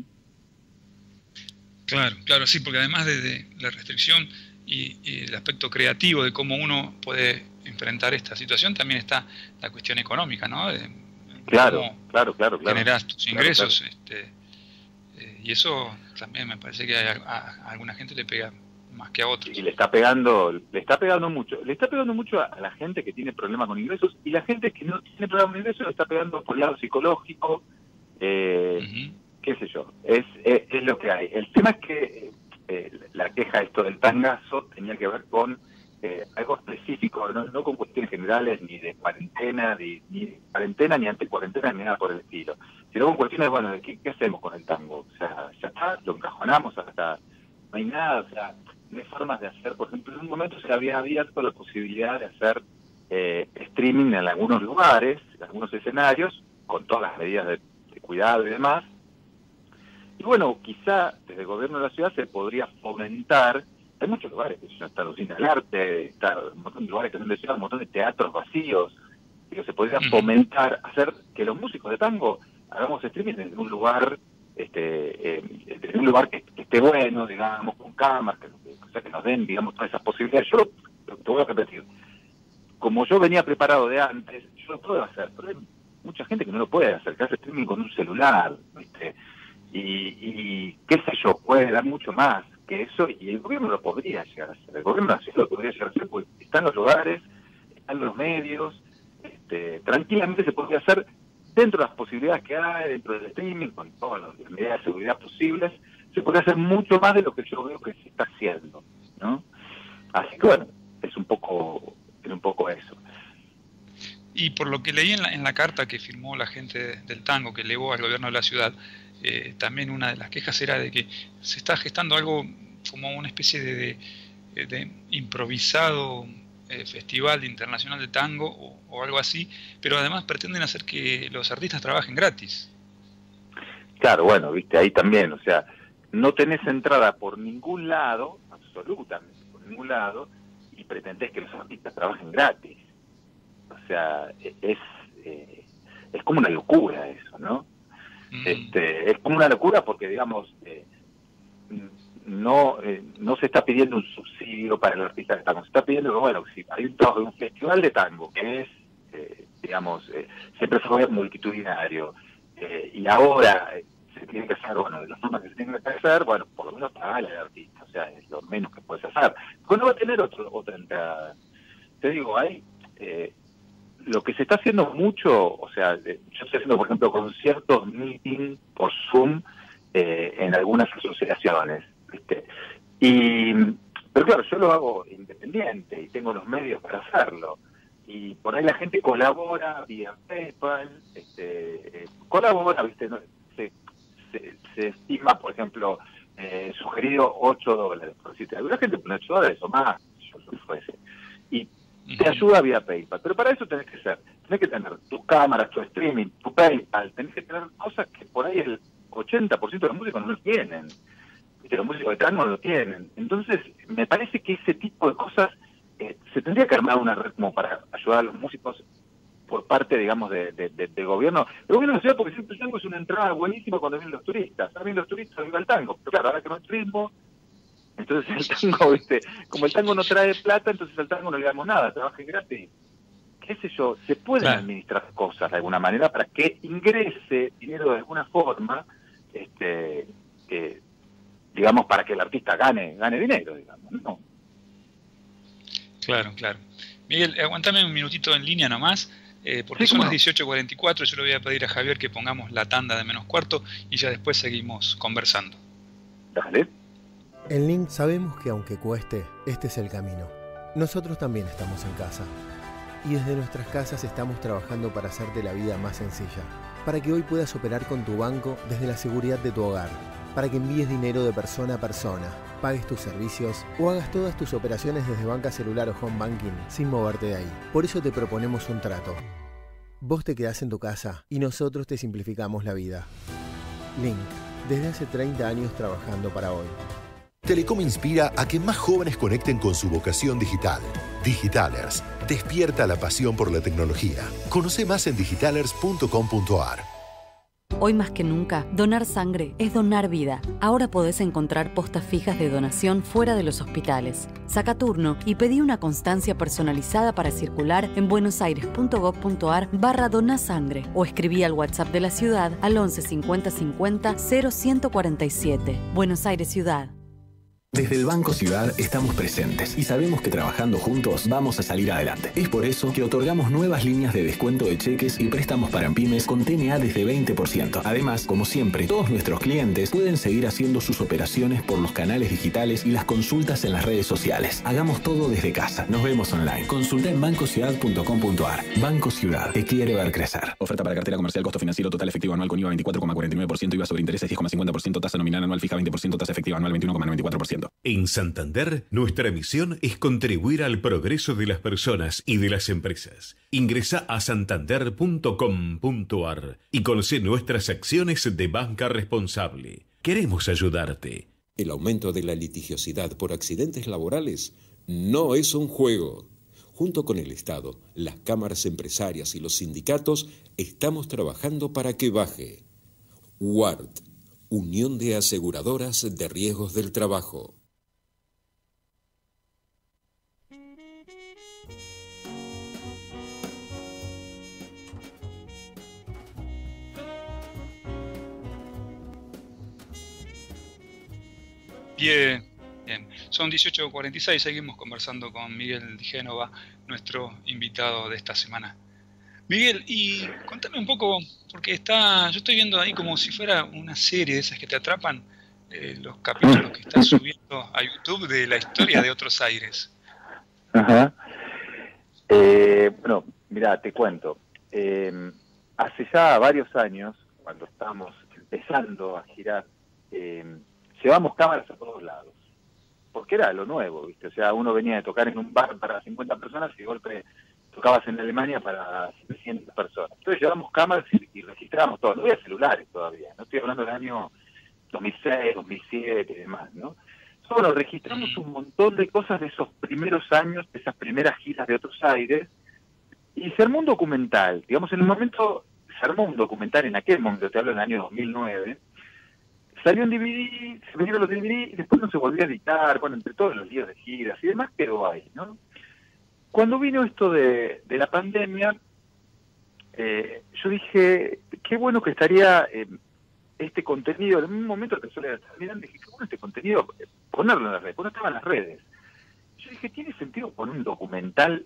B: Claro, claro, sí, porque además de, de la restricción y, y el aspecto creativo de cómo uno puede enfrentar esta situación, también está la cuestión económica, ¿no? De,
Q: claro, claro, claro, claro.
B: Generas tus
Q: claro,
B: ingresos,
Q: claro.
B: Este, eh, y eso también me parece que a, a, a alguna gente le pega más que a otros.
Q: Y le está pegando, le está pegando mucho, le está pegando mucho a, a la gente que tiene problemas con ingresos, y la gente que no tiene problemas con ingresos le está pegando por el lado psicológico, eh, uh-huh. qué sé yo, es, es, es lo que hay. El tema es que eh, la queja esto del tangazo tenía que ver con eh, algo específico, no, no con cuestiones generales, ni de cuarentena, ni, ni de cuarentena, ni ante cuarentena, ni nada por el estilo, sino con cuestiones, bueno, de qué, qué hacemos con el tango. O sea, ya está, lo encajonamos hasta, no hay nada, o sea, no hay formas de hacer. Por ejemplo, en un momento se había abierto la posibilidad de hacer eh, streaming en algunos lugares, en algunos escenarios, con todas las medidas de, de cuidado y demás. Y bueno, quizá desde el gobierno de la ciudad se podría fomentar, hay muchos lugares, que está la usina del arte, está un montón de lugares que son de ciudad, un montón de teatros vacíos, que se podría fomentar, hacer que los músicos de tango hagamos streaming en un lugar, este, eh, en un lugar que, que esté bueno, digamos, con cámaras, que, o sea, que nos den, digamos, todas esas posibilidades. Yo lo, te voy a repetir, como yo venía preparado de antes, yo lo puedo hacer, pero hay mucha gente que no lo puede hacer, que hace streaming con un celular, ¿viste? Y, y qué sé yo, puede dar mucho más que eso, y el gobierno lo podría llegar a hacer, el gobierno nacional lo podría llegar a hacer, porque están los lugares, están los medios, este, tranquilamente se podría hacer dentro de las posibilidades que hay, dentro del streaming, con todas las medidas de seguridad posibles, se podría hacer mucho más de lo que yo veo que se está haciendo, ¿no? Así que bueno, es un poco, es un poco eso.
B: Y por lo que leí en la, en la carta que firmó la gente del tango, que elevó al gobierno de la ciudad, eh, también una de las quejas era de que se está gestando algo como una especie de, de, de improvisado eh, festival internacional de tango o, o algo así, pero además pretenden hacer que los artistas trabajen gratis.
Q: Claro, bueno, viste, ahí también, o sea, no tenés entrada por ningún lado, absolutamente por ningún lado, y pretendés que los artistas trabajen gratis. O sea, es eh, es como una locura eso, ¿no? Mm. Este, es como una locura porque, digamos, eh, no eh, no se está pidiendo un subsidio para el artista de tango, se está pidiendo que, bueno, si hay un trabajo de un festival de tango que es, eh, digamos, eh, siempre fue multitudinario, eh, y ahora eh, se tiene que hacer, bueno, de las formas que se tienen que hacer, bueno, por lo menos pagarle al artista, o sea, es lo menos que puedes hacer. Porque no va a tener otro, otra entrada. Te digo, hay... Eh, lo que se está haciendo mucho, o sea, yo estoy haciendo, por ejemplo, conciertos, meeting por Zoom eh, en algunas asociaciones, ¿viste? Y, pero claro, yo lo hago independiente y tengo los medios para hacerlo. Y por ahí la gente colabora vía PayPal, este, eh, colabora, ¿viste? No, se, se, se estima, por ejemplo, eh, sugerido ocho dólares, por decirte. Alguna gente pone ocho dólares o más, yo lo fuese. Y te ayuda vía PayPal, pero para eso tenés que ser, tenés que tener tus cámaras, tu streaming, tu PayPal, tenés que tener cosas que por ahí el ochenta por ciento de los músicos no lo tienen, y los músicos de tango no lo tienen. Entonces, me parece que ese tipo de cosas eh, se tendría que armar una red como para ayudar a los músicos por parte, digamos, de, de, de, del gobierno. El gobierno de la ciudad, porque siempre el tango es una entrada buenísima cuando vienen los turistas. Ahora vienen los turistas, viva el tango, pero claro, ahora que no hay turismo, entonces el tango, ¿viste? Como el tango no trae plata, entonces al tango no le damos nada, trabajen gratis. Qué sé yo, se pueden claro. administrar cosas de alguna manera para que ingrese dinero de alguna forma, este, eh, digamos, para que el artista gane gane dinero, digamos, ¿no?
B: Claro, claro. Miguel, aguantame un minutito en línea nomás, eh, porque sí, son las dieciocho cuarenta y cuatro, yo le voy a pedir a Javier que pongamos la tanda de menos cuarto y ya después seguimos conversando.
Q: Dale.
D: En Link sabemos que aunque cueste, este es el camino. Nosotros también estamos en casa. Y desde nuestras casas estamos trabajando para hacerte la vida más sencilla. Para que hoy puedas operar con tu banco desde la seguridad de tu hogar. Para que envíes dinero de persona a persona, pagues tus servicios o hagas todas tus operaciones desde banca celular o home banking sin moverte de ahí. Por eso te proponemos un trato. Vos te quedás en tu casa y nosotros te simplificamos la vida. Link, desde hace treinta años trabajando para hoy.
E: Telecom inspira a que más jóvenes conecten con su vocación digital. Digitalers, despierta la pasión por la tecnología. Conoce más en digitalers punto com punto a r.
F: Hoy más que nunca, donar sangre es donar vida. Ahora podés encontrar postas fijas de donación fuera de los hospitales. Saca turno y pedí una constancia personalizada para circular en buenosaires.gov.ar barra donasangre o escribí al WhatsApp de la ciudad al once cincuenta cincuenta cero ciento cuarenta y siete. Buenos Aires Ciudad.
G: Desde el Banco Ciudad estamos presentes y sabemos que trabajando juntos vamos a salir adelante. Es por eso que otorgamos nuevas líneas de descuento de cheques y préstamos para pymes con T N A desde veinte por ciento. Además, como siempre, todos nuestros clientes pueden seguir haciendo sus operaciones por los canales digitales y las consultas en las redes sociales. Hagamos todo desde casa. Nos vemos online. Consulta en banco ciudad punto com punto a r. Banco Ciudad, te quiere ver crecer. Oferta para cartera comercial, costo financiero total efectivo anual con I V A veinticuatro coma cuarenta y nueve por ciento, I V A sobre intereses diez coma cincuenta por ciento, tasa nominal anual fija veinte por ciento, tasa efectiva anual veintiuno coma noventa y cuatro por ciento.
H: En Santander, nuestra misión es contribuir al progreso de las personas y de las empresas. Ingresa a santander punto com punto a r y conoce nuestras acciones de banca responsable. Queremos ayudarte.
I: El aumento de la litigiosidad por accidentes laborales no es un juego. Junto con el Estado, las cámaras empresarias y los sindicatos estamos trabajando para que baje. U A R T, Unión de Aseguradoras de Riesgos del Trabajo.
B: Bien, bien. Son dieciocho cuarenta y seis, seguimos conversando con Miguel Di Génova, nuestro invitado de esta semana. Miguel, y contame un poco, porque está, yo estoy viendo ahí como si fuera una serie de esas que te atrapan, eh, los capítulos que estás subiendo a YouTube de la historia de Otros Aires.
Q: Ajá. Eh, bueno, mira, te cuento. Eh, hace ya varios años, cuando estábamos empezando a girar, eh, llevamos cámaras a todos lados, porque era lo nuevo, ¿viste? O sea, uno venía de tocar en un bar para cincuenta personas y de golpe tocabas en Alemania para setecientas personas. Entonces llevamos cámaras y, y registramos todo. No había celulares todavía, no estoy hablando del año dos mil seis, dos mil siete y demás, ¿no? Solo registramos un montón de cosas de esos primeros años, de esas primeras giras de Otros Aires, y se armó un documental. Digamos, en el momento, se armó un documental en aquel momento, te hablo del año dos mil nueve, salió en D V D, se vendieron los D V D y después no se volvió a editar, bueno, entre todos los días de giras y demás, quedó ahí, ¿no? Cuando vino esto de, de la pandemia, eh, yo dije, qué bueno que estaría eh, este contenido, en un momento que suele estar mirando, dije, qué bueno este contenido, eh, ponerlo en las redes, porque no estaba en las redes. Yo dije, ¿tiene sentido poner un documental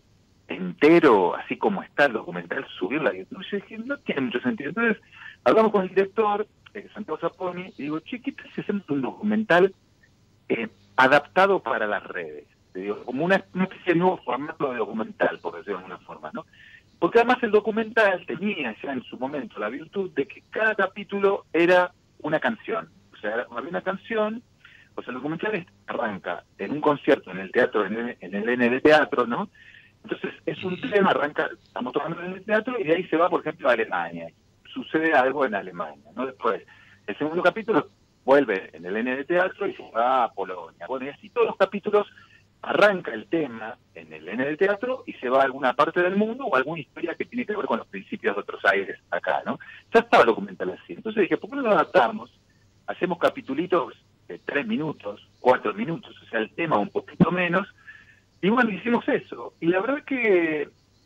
Q: entero, así como está el documental, subirlo a YouTube? Yo dije, no tiene mucho sentido. Entonces, hablamos con el director, eh, Santiago Zapponi, y digo, che, ¿qué tal si hacemos un documental eh, adaptado para las redes? Te digo, como una, una especie de nuevo formato de documental, por decirlo de alguna forma, ¿no? Porque además el documental tenía ya en su momento la virtud de que cada capítulo era una canción. O sea, había una canción, o sea, el documental arranca en un concierto en el teatro, en el, en el N de Teatro, ¿no? Entonces es un tema, arranca, estamos tocando en el teatro y de ahí se va, por ejemplo, a Alemania. Sucede algo en Alemania, ¿no? Después, el segundo capítulo vuelve en el N de Teatro y se va a Polonia. Bueno, y así todos los capítulos arranca el tema en el N de Teatro y se va a alguna parte del mundo o alguna historia que tiene que ver con los principios de Otros Aires acá, ¿no? Ya estaba el documental así. Entonces dije, ¿por qué no lo adaptamos? Hacemos capitulitos de tres minutos, cuatro minutos, o sea, el tema un poquito menos. Y bueno, hicimos eso. Y la verdad es que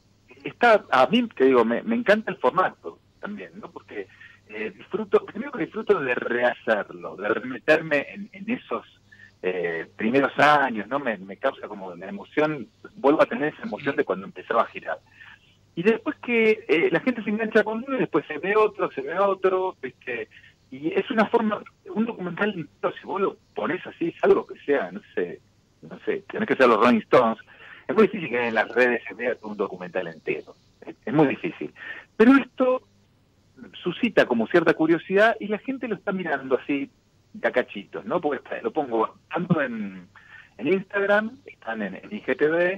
Q: está, a mí, te digo, me, me encanta el formato también, ¿no? Porque eh, disfruto, primero que disfruto de rehacerlo, de remeterme en, en esos Eh, primeros años, ¿no? Me, me causa como una emoción, vuelvo a tener esa emoción de cuando empezaba a girar. Y después que eh, la gente se engancha con uno y después se ve otro, se ve otro, ¿viste? Y es una forma, un documental, si vos lo pones así, algo que sea, no sé, no sé, tenés que ser los Rolling Stones, es muy difícil que en las redes se vea un documental entero, es, es muy difícil. Pero esto suscita como cierta curiosidad y la gente lo está mirando así, de a cachitos, ¿no? Porque está, lo pongo tanto en, en Instagram, están en, en I G T V,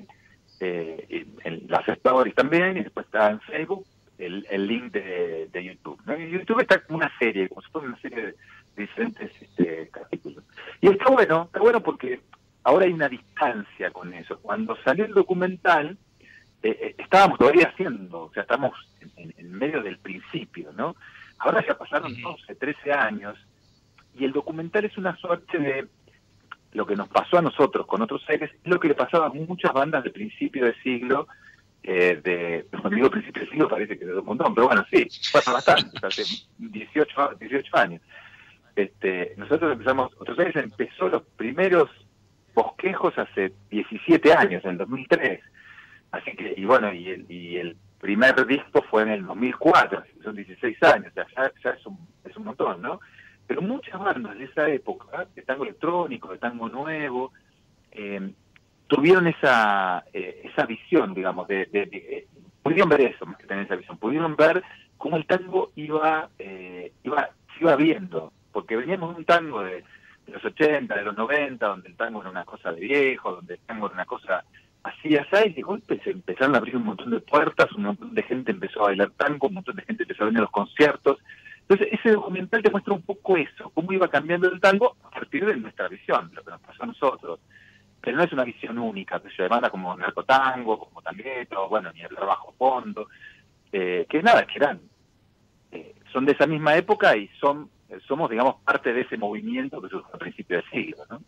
Q: eh, en las stories también, y después está en Facebook el, el link de, de YouTube, ¿no? En YouTube está como una serie, como si fuera una serie de diferentes este, capítulos. Y Y está bueno, está bueno porque ahora hay una distancia con eso. Cuando salió el documental, eh, estábamos todavía haciendo, o sea, estamos en, en, en medio del principio, ¿no? Ahora ya pasaron doce, trece años, y el documental es una suerte de lo que nos pasó a nosotros con Otros Aires, es lo que le pasaba a muchas bandas de principio de siglo, eh, de, cuando digo principio de siglo parece que es un montón, pero bueno, sí, pasa bastante, hace dieciocho, dieciocho años. Este, nosotros empezamos, Otros Aires empezó los primeros bosquejos hace diecisiete años, en el dos mil tres, así que, y bueno, y el, y el primer disco fue en el dos mil cuatro, así que son dieciséis años, o sea, ya, ya es, un, es un montón, ¿no? Pero muchas bandas de esa época, de tango electrónico, de tango nuevo, eh, tuvieron esa eh, esa visión, digamos, de, de, de eh, pudieron ver eso, más que tener esa visión, pudieron ver cómo el tango iba, eh, iba se iba viendo, porque veníamos de un tango de, de los ochenta, de los noventa, donde el tango era una cosa de viejo, donde el tango era una cosa así, así, y de golpe se empezaron a abrir un montón de puertas, un montón de gente empezó a bailar tango, un montón de gente empezó a venir a los conciertos. Entonces, ese documental te muestra un poco eso, cómo iba cambiando el tango a partir de nuestra visión, de lo que nos pasó a nosotros. Pero no es una visión única, que se demanda como narcotango, como tangueto, bueno, ni el bajo fondo, eh, que nada, que eran, eh, son de esa misma época y son eh, somos, digamos, parte de ese movimiento que surgió a principios del siglo, ¿no?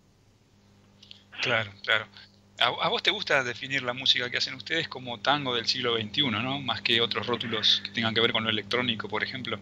B: Claro, claro. A, a vos te gusta definir la música que hacen ustedes como tango del siglo veintiuno, ¿no? Más que otros rótulos que tengan que ver con lo electrónico, por ejemplo.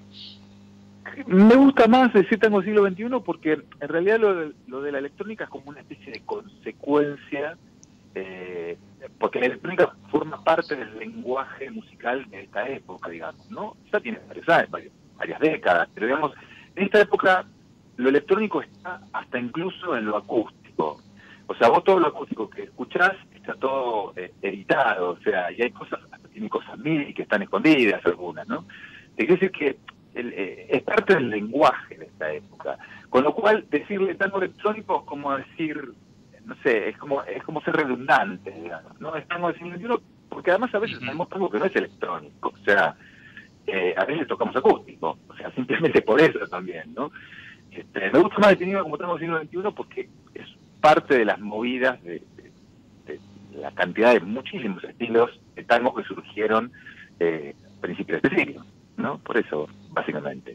Q: Me gusta más decir tango del siglo veintiuno porque en realidad lo de, lo de la electrónica es como una especie de consecuencia, eh, porque la electrónica forma parte del lenguaje musical de esta época, digamos, ¿no? Ya tiene varios años, varios, varias décadas, pero digamos, en esta época lo electrónico está hasta incluso en lo acústico. O sea, vos todo lo acústico que escuchás está todo eh, editado, o sea, y hay cosas, tiene cosas mil que están escondidas algunas, ¿no? Te quiero decir que el, eh, es parte del lenguaje de esta época. Con lo cual, decirle tango electrónico es como decir, no sé, es como es como ser redundante, digamos, ¿no? Es tango del siglo veintiuno, porque además a veces tenemos tango que no es electrónico, o sea, eh, a veces tocamos acústico, o sea, simplemente por eso también, ¿no? Este, me gusta más definido como tango del siglo veintiuno porque es parte de las movidas de, de, de la cantidad de muchísimos estilos de tango que surgieron eh, a principios de este siglo, ¿no? Por eso, básicamente.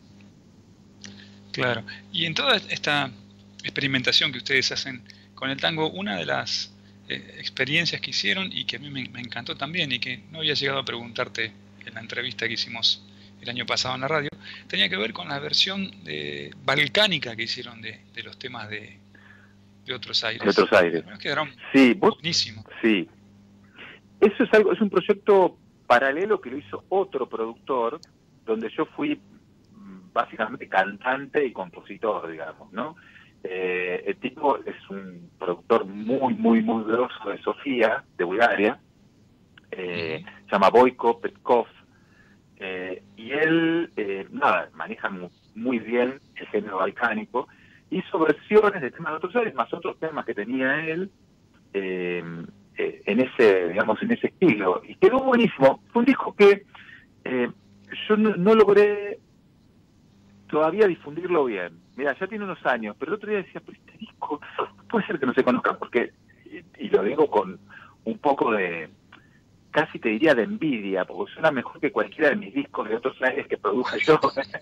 B: Claro. Y en toda esta experimentación que ustedes hacen con el tango, una de las eh, experiencias que hicieron y que a mí me, me encantó también y que no había llegado a preguntarte en la entrevista que hicimos el año pasado en la radio, tenía que ver con la versión de balcánica que hicieron de, de los temas de de Otros Aires.
Q: De Otros Aires.
B: Quedaron
Q: sí, vos,
B: buenísimo.
Q: Sí. Eso es algo, es un proyecto paralelo que lo hizo otro productor, donde yo fui básicamente cantante y compositor, digamos, ¿no? Eh, el tipo es un productor muy, muy, muy grosso de Sofía, de Bulgaria, eh, uh-huh. se llama Boyko Petkov, eh, y él, eh, nada, maneja muy, muy bien el género balcánico, hizo versiones de temas de Otros Aires, más otros temas que tenía él, eh, eh, en ese, digamos, en ese estilo. Y quedó buenísimo. Fue un disco que eh, yo no, no logré todavía difundirlo bien. Mira, ya tiene unos años, pero el otro día decía, pero este disco puede ser que no se conozca, porque, y, y lo digo con un poco de, casi te diría de envidia, porque suena mejor que cualquiera de mis discos de Otros Aires que produja yo.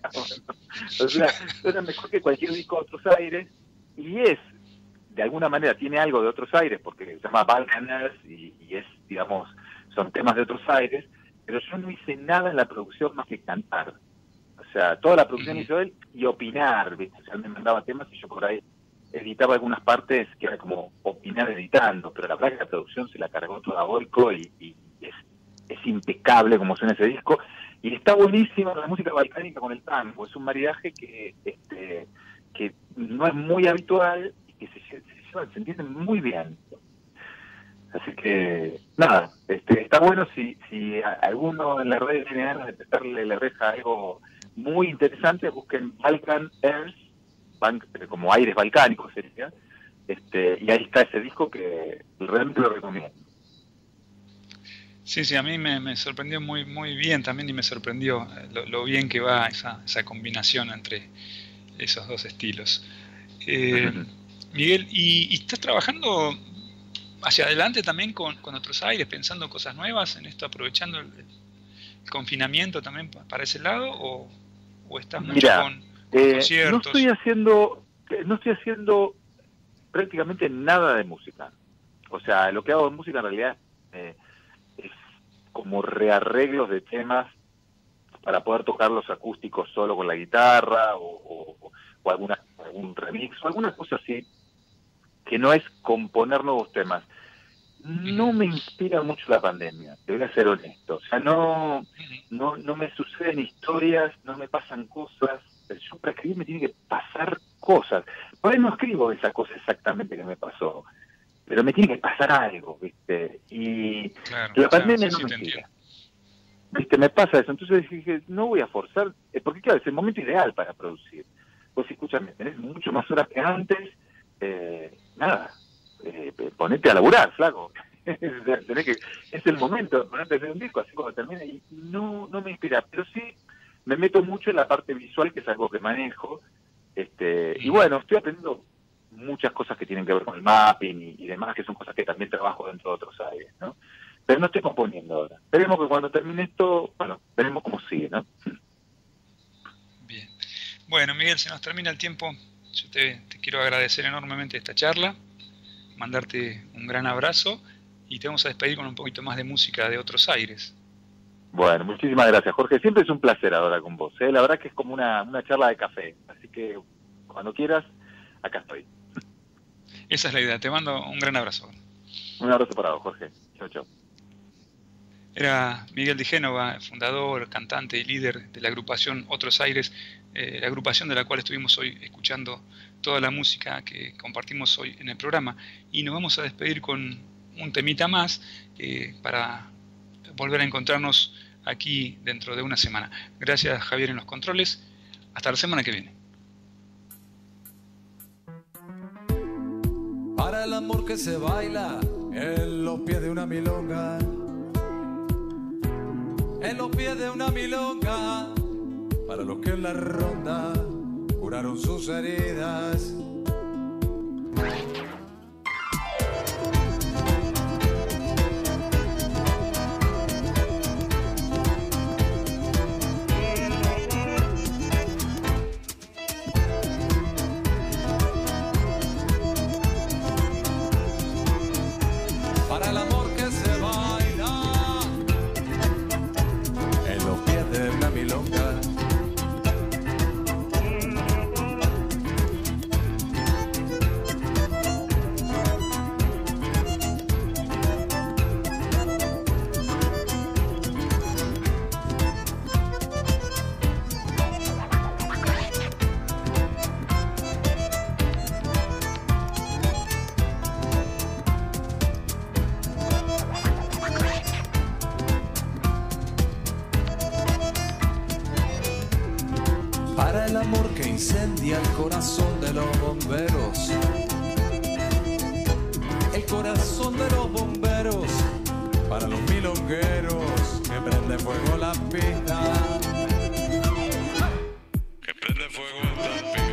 Q: O sea, suena mejor que cualquier disco de Otros Aires, y es, de alguna manera, tiene algo de Otros Aires, porque se llama Balkaners, y, y es, digamos, son temas de Otros Aires, pero yo no hice nada en la producción más que cantar. O sea, toda la producción hizo él, y opinar, ¿viste? O sea, él me mandaba temas y yo por ahí editaba algunas partes que era como opinar editando, pero la verdad que la producción se la cargó toda Boyko y, y es, es impecable como suena ese disco, y está buenísima la música balcánica con el tango. Es un maridaje que este que no es muy habitual y que se, se, se, se entiende muy bien. Así que, nada, este está bueno si, si alguno en la red tiene ganas de prestarle la reja algo muy interesante, busquen Balkan Airs, como aires balcánicos sería, este, y ahí está ese disco que realmente lo recomiendo.
B: Sí, sí, a mí me, me sorprendió muy muy bien también, y me sorprendió lo, lo bien que va esa, esa combinación entre esos dos estilos. Eh, uh-huh. Miguel, ¿y, y estás trabajando hacia adelante también con, con Otros Aires, pensando cosas nuevas en esto, aprovechando el, el confinamiento también para ese lado, o, o estás mucho
Q: Mirá,
B: con, con
Q: eh,
B: conciertos?
Q: no estoy haciendo, no estoy haciendo prácticamente nada de música. O sea, lo que hago de música en realidad eh, es como rearreglos de temas para poder tocar los acústicos solo con la guitarra, o, o, o alguna, algún remix, o alguna cosa así, que no es componer nuevos temas. No me inspira mucho la pandemia, te voy a ser honesto. O sea, no, no, no me suceden historias, no me pasan cosas. Yo para escribir me tiene que pasar cosas. Por ahí no escribo esa cosa exactamente que me pasó, pero me tiene que pasar algo, ¿viste? Y
B: claro,
Q: la pandemia
B: claro, sí,
Q: no
B: sí,
Q: me
B: te
Q: inspira. ¿Viste? Me pasa eso. Entonces dije, no voy a forzar, eh, porque claro, es el momento ideal para producir. Pues escúchame, tenés mucho más horas que antes, eh, nada, eh, ponete a laburar, flaco. Tenés que, es el momento de ponerte a hacer un disco, así cuando termine, y no, no me inspira, pero sí me meto mucho en la parte visual, que es algo que manejo, este, y bueno, estoy aprendiendo muchas cosas que tienen que ver con el mapping y, y demás, que son cosas que también trabajo dentro de Otros Aires, ¿no? Pero no estoy componiendo ahora. Veremos que cuando termine esto, bueno, veremos cómo sigue, ¿no?
B: Bien. Bueno, Miguel, se nos termina el tiempo. Yo te, te quiero agradecer enormemente esta charla, mandarte un gran abrazo, y te vamos a despedir con un poquito más de música de Otros Aires.
Q: Bueno, muchísimas gracias, Jorge. Siempre es un placer hablar con vos, ¿eh? La verdad que es como una, una charla de café. Así que cuando quieras, acá estoy.
B: Esa es la idea. Te mando un gran abrazo.
Q: Un abrazo para vos, Jorge. Chau, chau.
B: Era Miguel de Génova, fundador, cantante y líder de la agrupación Otros Aires, eh, la agrupación de la cual estuvimos hoy escuchando toda la música que compartimos hoy en el programa. Y nos vamos a despedir con un temita más eh, para volver a encontrarnos aquí dentro de una semana. Gracias, Javier, en los controles. Hasta la semana que viene.
K: Para el amor que se baila en los pies de una milonga, en los pies de una milonga, para los que en la ronda curaron sus heridas. Para el amor que se baila en los pies de una milonga, para el amor que incendia el corazón de los bomberos, el corazón de los bomberos, para los milongueros que prende fuego la pista, que prende fuego la pista.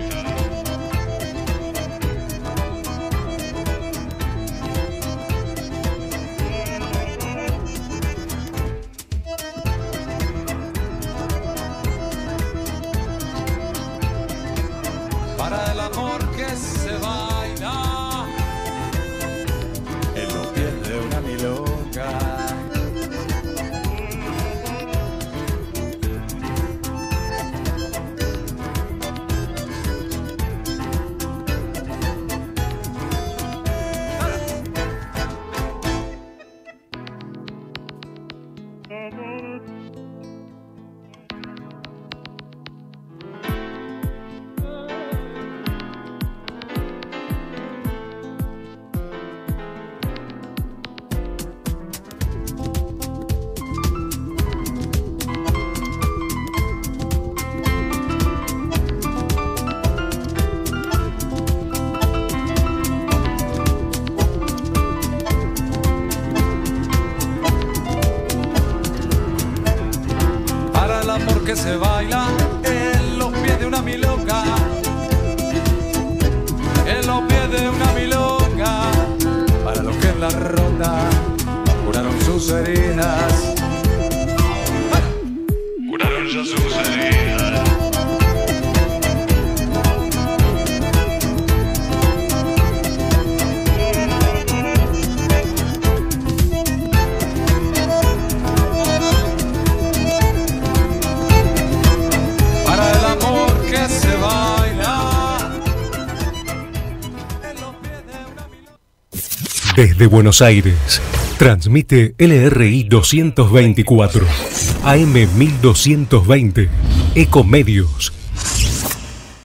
K: Para el amor que se baila en los pies de una milonga. sus heridas.
R: Curaron ya sus heridas.
K: Para el amor que se baila.
P: Desde Buenos Aires, transmite L R I doscientos veinticuatro, A M mil doscientos veinte, Ecomedios.